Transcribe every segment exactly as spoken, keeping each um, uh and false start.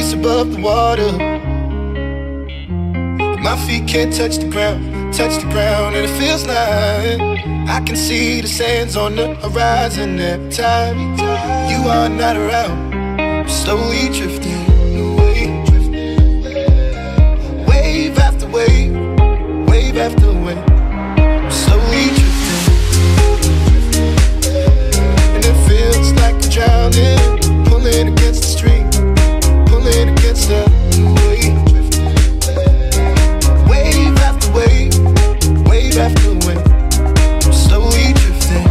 face above the water. My feet can't touch the ground, touch the ground, and it feels like I can see the sands on the horizon every time you are not around. I'm slowly drifting away, wave after wave, wave after wave. I'm slowly drifting, and it feels like I'm drowning, pulling against the stream, pulling against the wave. Wave after wave, wave after wave. I'm slowly drifting.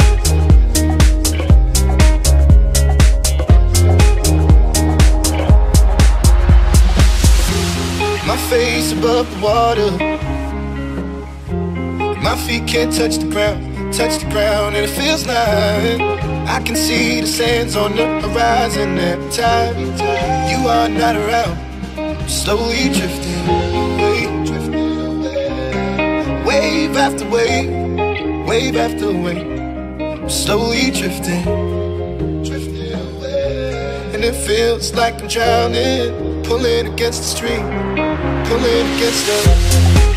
My face above the water. My feet can't touch the ground, touch the ground, and it feels like I can see the sands on the horizon every time you are not around. I'm slowly drifting away, drifting away. Wave after wave, wave after wave. I'm slowly drifting, drifting away. And it feels like I'm drowning, pulling against the stream, pulling against the